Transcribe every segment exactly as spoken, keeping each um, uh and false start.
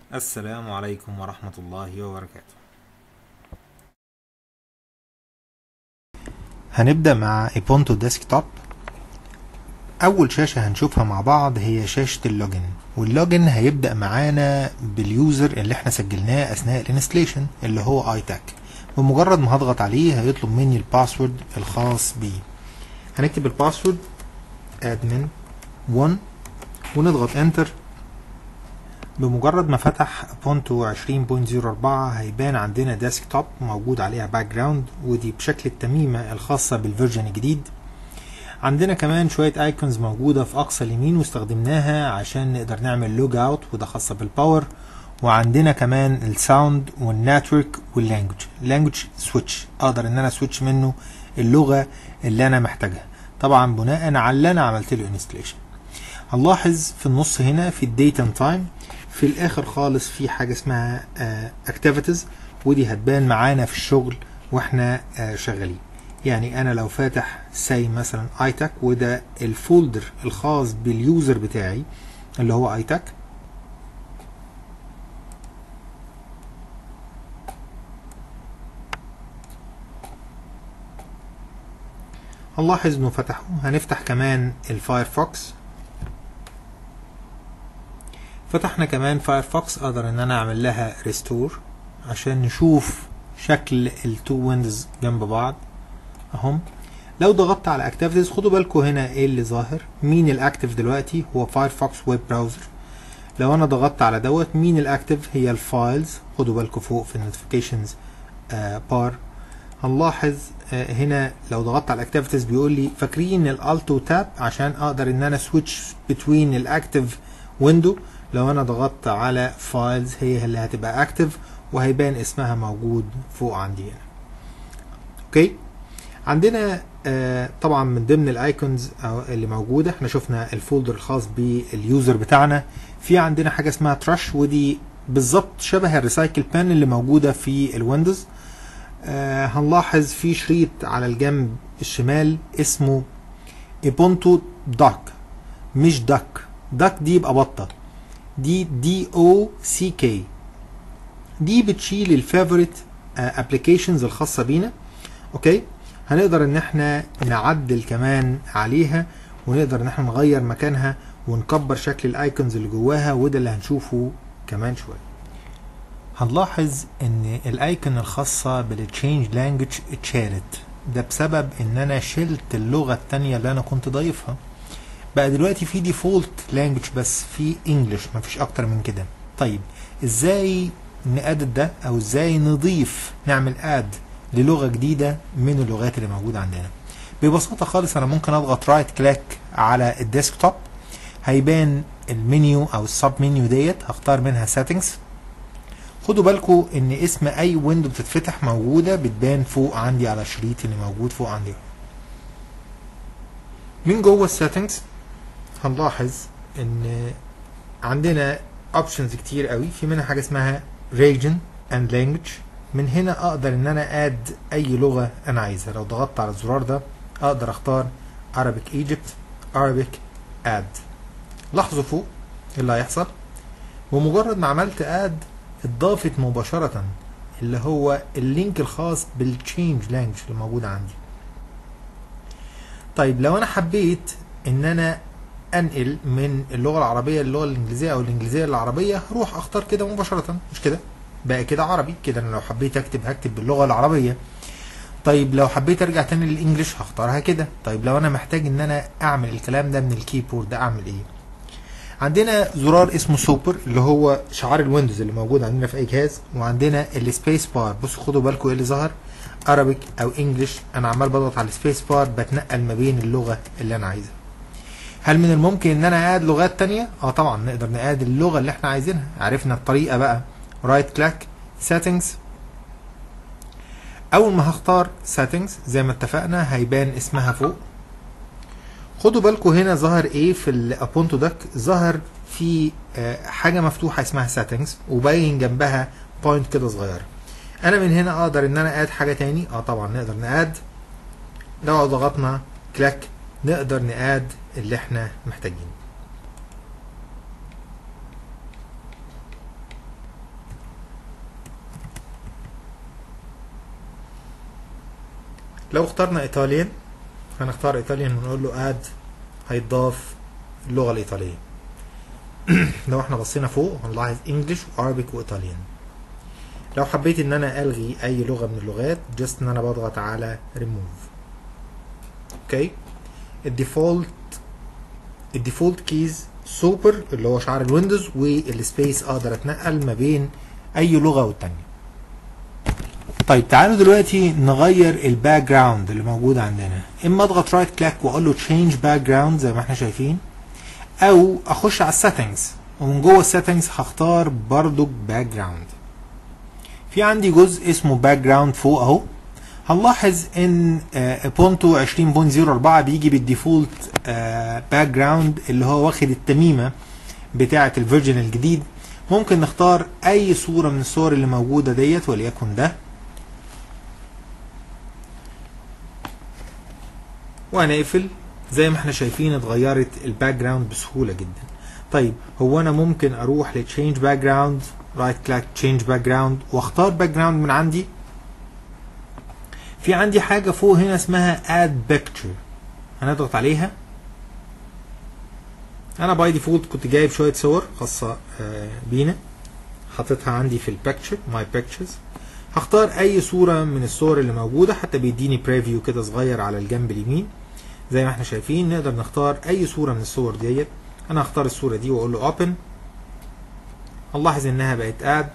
السلام عليكم ورحمة الله وبركاته. هنبدأ مع ايبونتو ديسكتوب. أول شاشة هنشوفها مع بعض هي شاشة اللوجن، واللوجن هيبدأ معانا باليوزر اللي احنا سجلناه أثناء الانستليشن اللي هو ايتاك. بمجرد ما هضغط عليه هيطلب مني الباسورد الخاص بيه. هنكتب الباسورد ادمن واحد ونضغط انتر. بمجرد ما فتح بونتو عشرين نقطة صفر أربعة هيبان عندنا ديسكتوب موجود عليها باك جراوند، ودي بشكل التميمة الخاصة بالفيرجن الجديد. عندنا كمان شوية ايكونز موجودة في اقصى اليمين واستخدمناها عشان نقدر نعمل لوج اوت، وده خاصة بالباور. وعندنا كمان الساوند والنتورك واللانجوج لانجوج سويتش، اقدر ان انا سويتش منه اللغة اللي انا محتاجها، طبعا بناء على اللي انا عملت له انستليشن. هنلاحظ في النص هنا في الديت اند تايم، في الاخر خالص في حاجه اسمها اكتيفيتيز، ودي هتبان معانا في الشغل واحنا uh, شغالين. يعني انا لو فاتح سي مثلا ايتاك، وده الفولدر الخاص باليوزر بتاعي اللي هو ايتاك. هنلاحظ انه فتحه. هنفتح كمان الفايرفوكس. فتحنا كمان فايرفوكس، اقدر ان انا اعمل لها ريستور عشان نشوف شكل التو ويندوز جنب بعض اهم. لو ضغطت على اكتيفيتيز خدوا بالكم هنا ايه اللي ظاهر. مين الاكتف دلوقتي؟ هو فايرفوكس ويب براوزر. لو انا ضغطت على دوت مين الاكتف؟ هي الفايلز. خدوا بالكم فوق في النوتيفيكيشنز بار. هنلاحظ آه هنا لو ضغطت على الاكتيفيتيز بيقول لي فاكرين الالتو تاب عشان اقدر ان انا سويتش بتوين الاكتف ويندو. لو انا ضغطت على فايلز هي اللي هتبقى اكتف، وهيبان اسمها موجود فوق عندي هنا. اوكي، عندنا آه طبعا من ضمن الايكونز اللي موجوده احنا شفنا الفولدر الخاص باليوزر بتاعنا. في عندنا حاجه اسمها تراش، ودي بالظبط شبه الريسايكل بان اللي موجوده في الويندوز. آه هنلاحظ في شريط على الجنب الشمال اسمه ايبونتو دوك، مش دك. دك دي يبقى بطه، دي دي او سي كي. دي بتشيل الفيفوريت ابلكيشنز الخاصه بينا. اوكي، هنقدر ان احنا نعدل كمان عليها، ونقدر ان احنا نغير مكانها ونكبر شكل الايكونز اللي جواها، وده اللي هنشوفه كمان شويه. هنلاحظ ان الايكون الخاصه بالتشينج لانجوج اتشالت، ده بسبب ان انا شلت اللغه الثانيه اللي انا كنت ضايفها. بقى دلوقتي في ديفولت لانجوج بس في انجلش، مفيش اكتر من كده. طيب ازاي نأدد ده، او ازاي نضيف نعمل اد للغه جديده من اللغات اللي موجوده عندنا؟ ببساطه خالص انا ممكن اضغط رايت كليك على الديسكتوب، هيبان المنيو او السب منيو ديت، هختار منها سيتنجز. خدوا بالكم ان اسم اي ويندو بتتفتح موجوده بتبان فوق عندي على الشريط اللي موجود فوق عندي. من جوه السيتنجز هنلاحظ ان عندنا اوبشنز كتير قوي، في منها حاجه اسمها region and language. من هنا اقدر ان انا اد اي لغه انا عايزها. لو ضغطت على الزرار ده اقدر اختار Arabic Egypt، Arabic add. لاحظوا فوق اللي هيحصل. ومجرد ما عملت اد اتضافت مباشره اللي هو اللينك الخاص بالتشينج لانجوج اللي موجود عندي. طيب لو انا حبيت ان انا انقل من اللغه العربيه للغه الانجليزيه او الانجليزيه للعربيه، هروح اختار كده مباشره، مش كده؟ بقى كده عربي كده. انا لو حبيت اكتب هكتب باللغه العربيه. طيب لو حبيت ارجع تاني للانجليش هختارها كده. طيب لو انا محتاج ان انا اعمل الكلام ده من الكيبورد اعمل ايه؟ عندنا زرار اسمه سوبر اللي هو شعار الويندوز اللي موجود عندنا في اي جهاز، وعندنا السبيس بار. بصوا خدوا بالكم ايه اللي ظهر، عربيك او انجليش. انا عمال بضغط على السبيس بار بتنقل ما بين اللغه اللي انا عايزها. هل من الممكن ان انا اعاد لغات تانية؟ اه طبعا نقدر نعاد اللغه اللي احنا عايزينها. عرفنا الطريقه بقى. رايت كليك سيتنجز. اول ما هختار سيتنجز زي ما اتفقنا هيبان اسمها فوق. خدوا بالكم هنا ظهر ايه في الابونتو داك؟ ظهر في آه حاجه مفتوحه اسمها سيتنجز، وباين جنبها بوينت كده صغيره. انا من هنا اقدر ان انا اد حاجه تاني. اه طبعا نقدر ناد. لو ضغطنا كليك نقدر ناد اللي احنا محتاجينه. لو اخترنا ايطاليان هنختار ايطاليان ونقول له اد، هيتضاف اللغة الايطالية. لو احنا بصينا فوق هنلاحظ انجلش وعربيك وايطاليان. لو حبيت ان انا الغي اي لغة من اللغات جست ان انا بضغط على ريموف. اوكي. الديفولت الديفولت كيز سوبر اللي هو شعار الويندوز، والسبيس اقدر اتنقل ما بين اي لغة والتانية. طيب تعالوا دلوقتي نغير الباك جراوند اللي موجود عندنا. اما اضغط رايت كليك واقول له تشينج باك جراوند زي ما احنا شايفين، او اخش على السيتنجز ومن جوه السيتنجز هختار برضو باك جراوند. في عندي جزء اسمه باك جراوند فوق اهو. هنلاحظ ان بونتو عشرين نقطة صفر أربعة بيجي بالديفولت باك جراوند اللي هو واخد التميمه بتاعه الفيرجن الجديد. ممكن نختار اي صوره من الصور اللي موجوده ديت، وليكن ده، وهنقفل. زي ما احنا شايفين اتغيرت الباك جراوند بسهوله جدا. طيب هو انا ممكن اروح لتشينج باك جراوند، رايت كليك تشينج باك جراوند واختار باك جراوند من عندي. في عندي حاجه فوق هنا اسمها اد بيكتشر، هنضغط عليها. انا باي ديفولت كنت جايب شويه صور خاصه بينا حاططها عندي في البيكتشر ماي بيكتشرز. هختار اي صوره من الصور اللي موجوده، حتى بيديني بريفيو كده صغير على الجنب اليمين. زي ما احنا شايفين نقدر نختار اي صوره من الصور ديت. انا هختار الصوره دي واقول له اوبن. هنلاحظ انها بقت اد.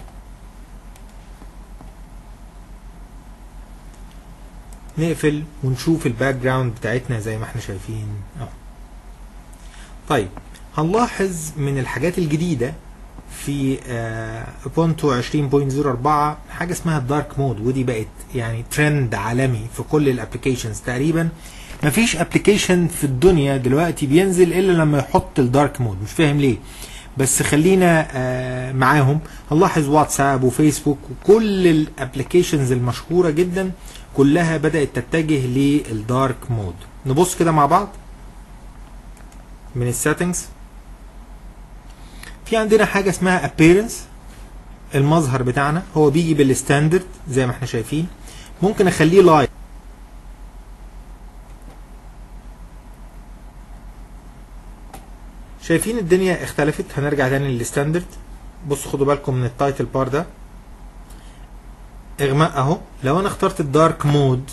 نقفل ونشوف الباك جراوند بتاعتنا زي ما احنا شايفين اهو. طيب هنلاحظ من الحاجات الجديده في بونتو عشرين نقطة صفر أربعة حاجه اسمها الدارك مود، ودي بقت يعني ترند عالمي في كل الابلكيشنز تقريبا. مفيش ابلكيشن في الدنيا دلوقتي بينزل الا لما يحط الدارك مود، مش فاهم ليه، بس خلينا آه معاهم. هنلاحظ واتساب وفيسبوك وكل الابلكيشنز المشهوره جدا كلها بدات تتجه للدارك مود. نبص كده مع بعض من السيتنجز. في عندنا حاجه اسمها appearance، المظهر بتاعنا هو بيجي بالستاندرد زي ما احنا شايفين. ممكن اخليه لايت. شايفين الدنيا اختلفت. هنرجع تاني للستاندرد. بصوا خدوا بالكم من التايتل بار ده اغماء اهو. لو انا اخترت الدارك مود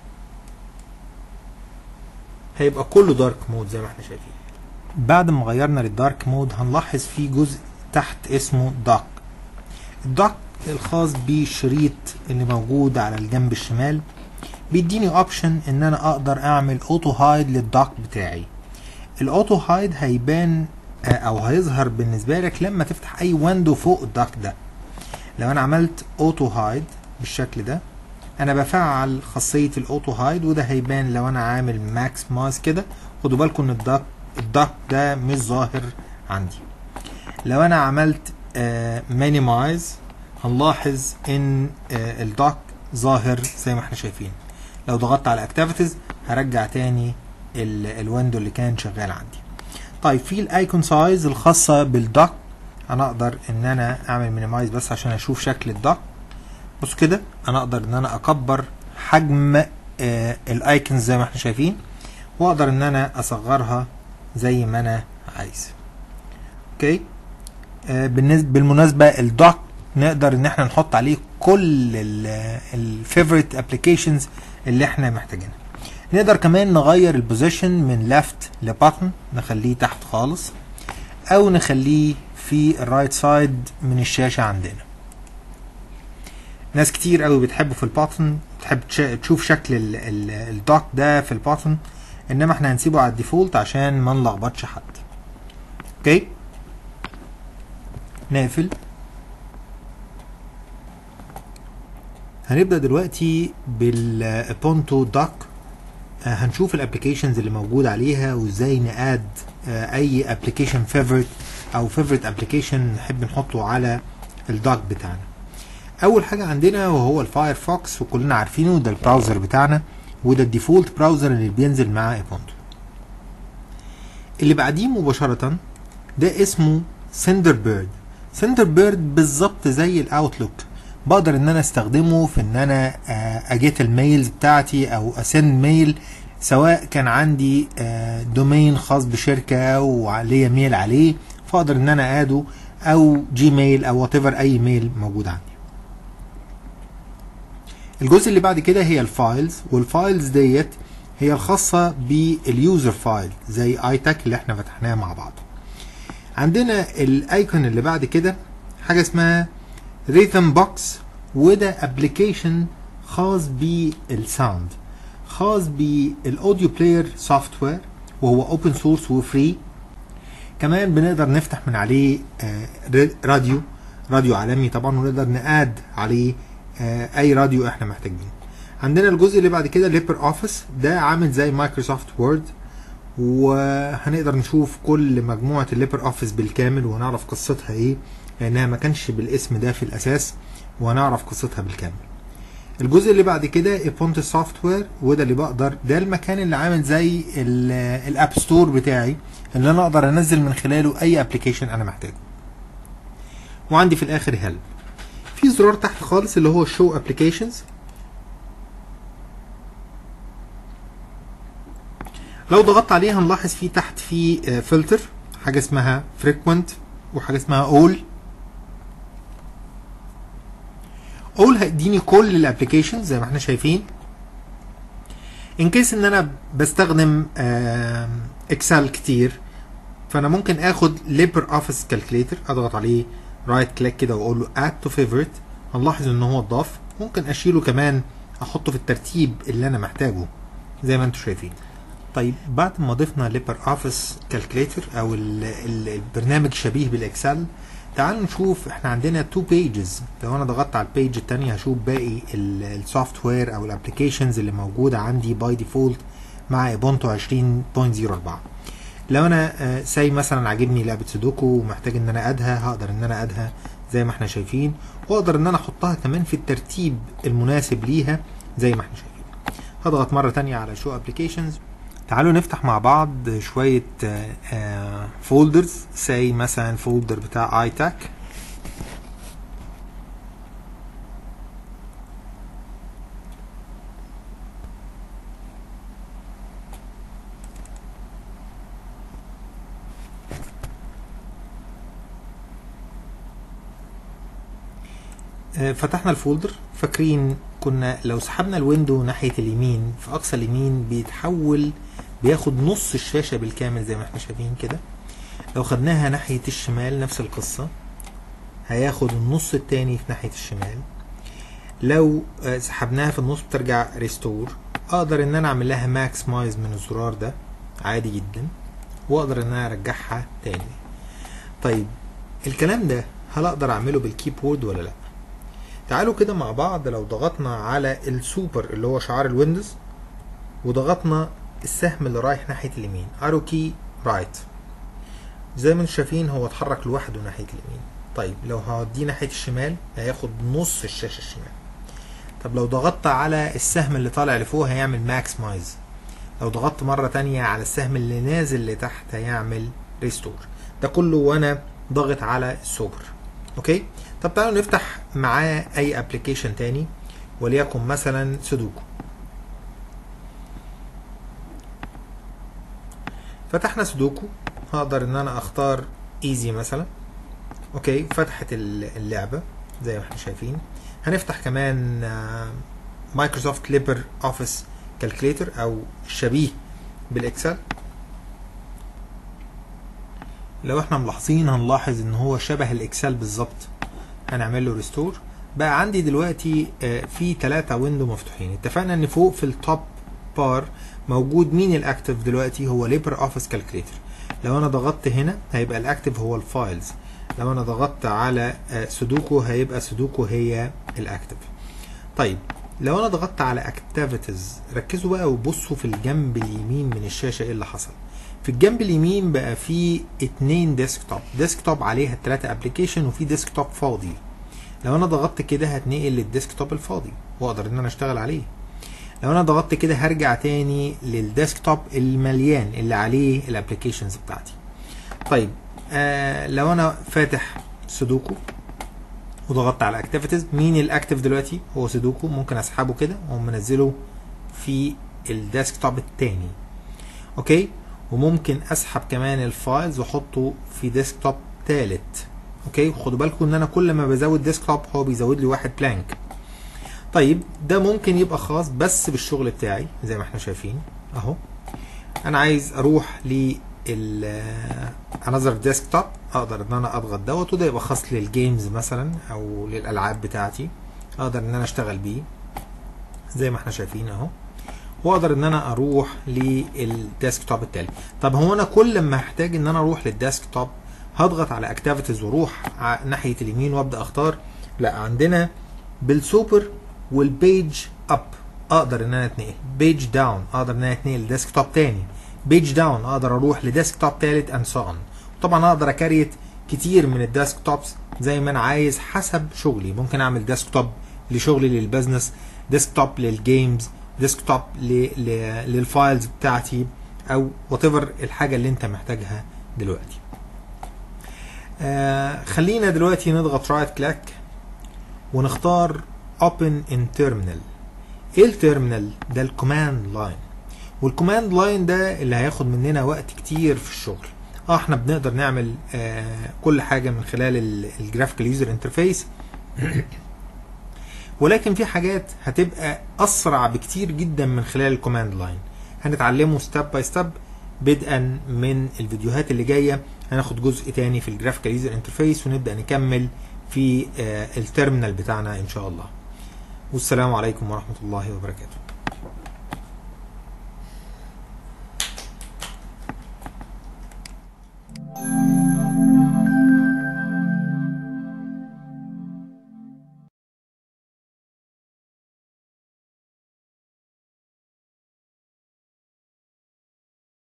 هيبقى كله دارك مود زي ما احنا شايفين. بعد ما غيرنا للدارك مود هنلاحظ في جزء تحت اسمه دوك. الدوك الخاص بالشريط اللي موجود على الجنب الشمال بيديني اوبشن ان انا اقدر اعمل اوتو هايد للدوك بتاعي. الاوتو هايد هيبان او هيظهر بالنسبه لك لما تفتح اي ويندو فوق الدوك ده. لو انا عملت اوتو هايد بالشكل ده انا بفعل خاصيه الاوتو هايد، وده هيبان لو انا عامل ماكس ماس كده. خدوا بالكم ان الدوك الدوك ده مش ظاهر عندي. لو انا عملت مينيمايز هنلاحظ ان آه الدوك ظاهر زي ما احنا شايفين. لو ضغطت على اكتيفيتيز هرجع تاني الويندو اللي كان شغال عندي. طيب في الايكون سايز الخاصه بالدوك انا اقدر ان انا اعمل مينيمايز بس عشان اشوف شكل الدوك. بصوا كده انا اقدر ان انا اكبر حجم آه الايكونز زي ما احنا شايفين، واقدر ان انا اصغرها زي ما انا عايز. اوكي. آه بالنسبه بالمناسبه الدوك نقدر ان احنا نحط عليه كل الفيفوريت ابلكيشنز اللي احنا محتاجينها. نقدر كمان نغير البوزيشن من ليفت لباتن، نخليه تحت خالص او نخليه في الرايت سايد من الشاشه عندنا. ناس كتير قوي بتحبه في الباتن، بتحب تشوف شكل الدوك ده في الباتن، انما احنا هنسيبه على الديفولت عشان ما نلخبطش حد. اوكي. نقفل. هنبدأ دلوقتي بالبونتو دوك. هنشوف الابلكيشنز اللي موجود عليها وازاي ناد اي ابلكيشن فيفورت او فيفورت ابلكيشن نحب نحطه على الدوك بتاعنا. اول حاجه عندنا وهو الفايرفوكس، وكلنا عارفينه ده البراوزر بتاعنا، وده الديفولت براوزر اللي بينزل مع بونتو. اللي بعديه مباشره ده اسمه سندر بيرد. سندر بيرد بالظبط زي الاوتلوك، بقدر ان انا استخدمه في ان انا اجيت الميلز بتاعتي او اسند ميل، سواء كان عندي دومين خاص بشركة وعليه ميل عليه فاقدر ان انا ادو، او جيميل او وات ايفر اي ميل موجود عندي. الجزء اللي بعد كده هي الفايلز، والفايلز ديت هي الخاصة باليوزر فايل زي ايتاك اللي احنا فتحناها مع بعض. عندنا الايكون اللي بعد كده حاجة اسمها ريثم بوكس، وده ابلكيشن خاص بالساوند، خاص بالاوديو بلاير سوفت وير، وهو اوبن سورس وفري. كمان بنقدر نفتح من عليه راديو راديو عالمي طبعا، ونقدر نقاد عليه اي راديو احنا محتاجينه. عندنا الجزء اللي بعد كده ليبر اوفيس، ده عامل زي مايكروسوفت وورد، وهنقدر نشوف كل مجموعة الليبر اوفيس بالكامل ونعرف قصتها ايه، لانها ما كانش بالاسم ده في الاساس، وهنعرف قصتها بالكامل. الجزء اللي بعد كده ايبونت سوفت وير، وده اللي بقدر، ده المكان اللي عامل زي الاب ستور بتاعي اللي انا اقدر انزل من خلاله اي ابلكيشن انا محتاجه. وعندي في الاخر هيلب. في زرار تحت خالص اللي هو شو ابلكيشنز، لو ضغطت عليه هنلاحظ فيه تحت في فلتر، حاجه اسمها فريكوينت وحاجه اسمها اول. اول هيديني كل الابلكيشنز زي ما احنا شايفين. ان كيس ان انا بستخدم اكسل كتير، فانا ممكن اخد ليبر اوفيس كالكوليتر، اضغط عليه رايت كليك كده واقول له اد تو فيفورت، هنلاحظ ان هو اتضاف. ممكن اشيله كمان، احطه في الترتيب اللي انا محتاجه زي ما انتم شايفين. طيب بعد ما ضفنا ليبر اوفيس كالكوليتر او ال ال البرنامج شبيه بالاكسل، تعالوا نشوف احنا عندنا تو بيجز. لو انا ضغطت على البيج الثانيه هشوف باقي السوفت وير او الابلكيشنز اللي موجوده عندي باي ديفولت مع ايبونتو عشرين نقطة صفر أربعة. لو انا ساي مثلا عاجبني لعبه سودوكو ومحتاج ان انا ادها، هقدر ان انا ادها زي ما احنا شايفين، واقدر ان انا احطها كمان في الترتيب المناسب ليها زي ما احنا شايفين. هضغط مره ثانيه على شو ابلكيشنز. تعالوا نفتح مع بعض شوية فولدرز، زي مثلا فولدر بتاع ايتاك. فتحنا الفولدر. فاكرين كنا لو سحبنا الويندو ناحية اليمين في اقصى اليمين بيتحول، بياخد نص الشاشة بالكامل زي ما احنا شايفين كده. لو خدناها ناحية الشمال نفس القصة، هياخد النص التاني في ناحية الشمال. لو سحبناها في النص بترجع ريستور. اقدر ان انا اعمل لها ماكسمايز من الزرار ده عادي جدا، واقدر ان انا ارجعها تاني. طيب الكلام ده هل اقدر اعمله بالكيبورد ولا لا؟ تعالوا كده مع بعض. لو ضغطنا على السوبر اللي هو شعار الويندوز، وضغطنا السهم اللي رايح ناحية اليمين ارو كي رايت، زي ما انتم شايفين هو اتحرك لوحده ناحية اليمين. طيب لو هوديه ناحية الشمال هياخد نص الشاشة الشمال. طب لو ضغطت على السهم اللي طالع لفوق هيعمل ماكسمايز. لو ضغطت مرة تانية على السهم اللي نازل لتحت هيعمل ريستور. ده كله وانا ضغط على السوبر. اوكي. طب تعالوا نفتح معاه اي ابلكيشن تاني، وليكن مثلا سودوكو. فتحنا سودوكو، هقدر ان انا اختار ايزي مثلا. اوكي، فتحت اللعبة زي ما احنا شايفين. هنفتح كمان مايكروسوفت ليبر اوفيس كالكوليتر او شبيه بالاكسل. لو احنا ملاحظين هنلاحظ ان هو شبه الاكسل بالظبط. هنعمل له ريستور. بقى عندي دلوقتي في ثلاثة ويندو مفتوحين. اتفقنا ان فوق في التوب بار موجود مين الاكتف دلوقتي؟ هو ليبر اوفيس كالكوليتر. لو انا ضغطت هنا هيبقى الاكتف هو الفايلز. لو انا ضغطت على سودوكو هيبقى سودوكو هي الاكتف. طيب لو انا ضغطت على اكتيفيتيز، ركزوا بقى وبصوا في الجنب اليمين من الشاشة ايه اللي حصل. في الجنب اليمين بقى في اتنين ديسكتوب، ديسكتوب عليها التلاتة ابلكيشن وفي ديسكتوب فاضي. لو انا ضغطت كده هتنقل للديسكتوب الفاضي واقدر ان انا اشتغل عليه. لو انا ضغطت كده هرجع تاني للديسكتوب المليان اللي عليه الابلكيشنز بتاعتي. طيب آه لو انا فاتح سودوكو وضغطت على اكتيفيتيز. مين الاكتيف دلوقتي؟ هو سودوكو. ممكن اسحبه كده واقوم منزله في الديسكتوب التاني. اوكي، وممكن اسحب كمان الفايلز واحطه في ديسكتوب تالت. اوكي، وخدوا بالكم ان انا كل ما بزود ديسكتوب هو بيزود لي واحد بلانك. طيب ده ممكن يبقى خاص بس بالشغل بتاعي زي ما احنا شايفين اهو. انا عايز اروح ل انذر ديسكتوب، اقدر ان انا اضغط دوت، وده يبقى خاص للجيمز مثلا او للالعاب بتاعتي، اقدر ان انا اشتغل بيه زي ما احنا شايفين اهو. واقدر ان انا اروح للديسكتوب التالي. طب هو انا كل ما احتاج ان انا اروح للديسكتوب هضغط على اكتيفيتيز واروح ناحيه اليمين وابدا اختار؟ لا، عندنا بالسوبر والبيج اب اقدر ان انا اتنقل، بيج داون اقدر ان انا اتنقل لديسكتوب تاني، بيج داون اقدر اروح لديسكتوب تالت اند سو اون. طبعا اقدر اكريت كتير من الديسكتوبس زي ما انا عايز حسب شغلي. ممكن اعمل ديسكتوب لشغلي للبزنس، ديسكتوب للجيمز، ديسكتوب للفايلز بتاعتي، او وات ايفر الحاجه اللي انت محتاجها دلوقتي. آه خلينا دلوقتي نضغط رايت كليك ونختار open in terminal. ايه التيرمينال ده؟ الكوماند لاين. والكوماند لاين ده اللي هياخد مننا وقت كتير في الشغل. اه احنا بنقدر نعمل آه كل حاجه من خلال الجرافيكال يوزر انترفيس، ولكن في حاجات هتبقى اسرع بكتير جدا من خلال الكوماند لاين. هنتعلمه ستيب باي ستيب بدءا من الفيديوهات اللي جايه. هناخد جزء تاني في الجرافيكال يوزر انترفيس ونبدا نكمل في آه التيرمينال بتاعنا ان شاء الله. والسلام عليكم ورحمه الله وبركاته.